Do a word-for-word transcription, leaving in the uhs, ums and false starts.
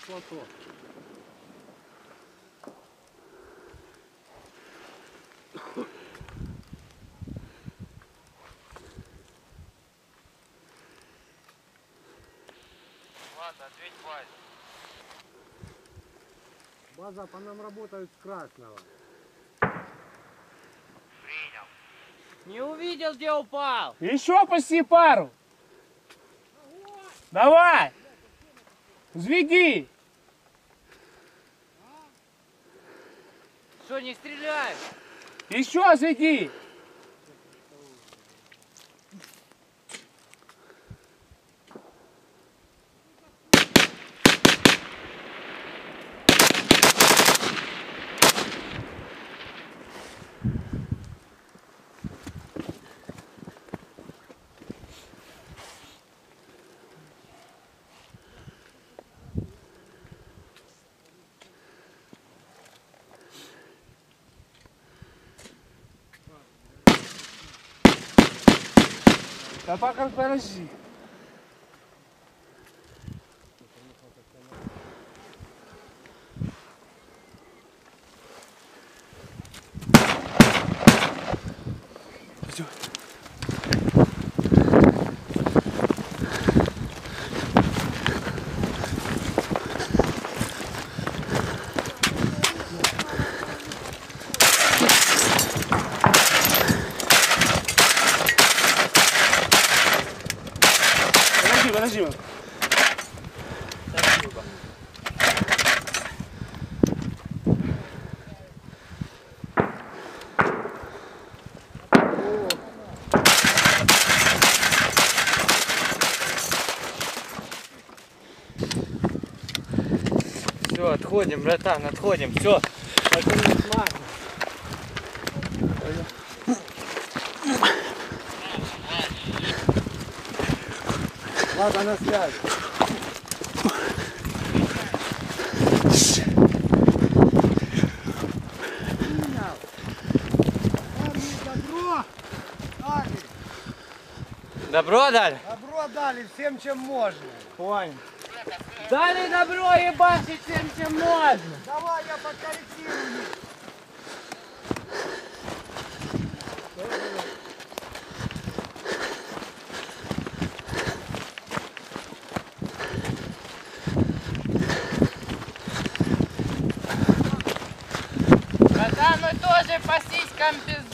плато. Ладно, ответь базе. База по нам работают с красного. Принял. Не увидел, где упал. Еще почти пару. Давай. Взведи. Что, не стреляешь? Еще взведи. Да пока подожди. Подожди, подожди. Все, отходим, братан, отходим. Все. Ладно, на связь. Добро дали. Добро дали? Добро дали всем, чем можно. Понял. Дали добро ебашить всем, чем можно. Давай я подкорректирую. Братан, мы тоже по сиськам пиздец.